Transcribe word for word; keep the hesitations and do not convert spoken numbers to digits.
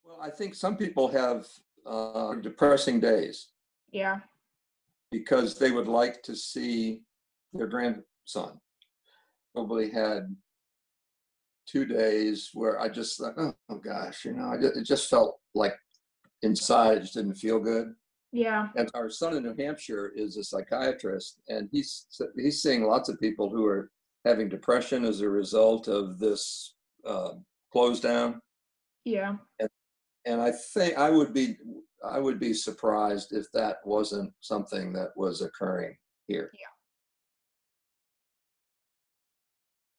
Well, I think some people have uh, depressing days Yeah. because they would like to see their grandson. Probably had two days where I just thought, oh, oh gosh, you know, I ju- it just felt like inside, it just didn't feel good. Yeah. And our son in New Hampshire is a psychiatrist, and he's he's seeing lots of people who are having depression as a result of this uh, close down. Yeah. And, and I think I would be I would be surprised if that wasn't something that was occurring here.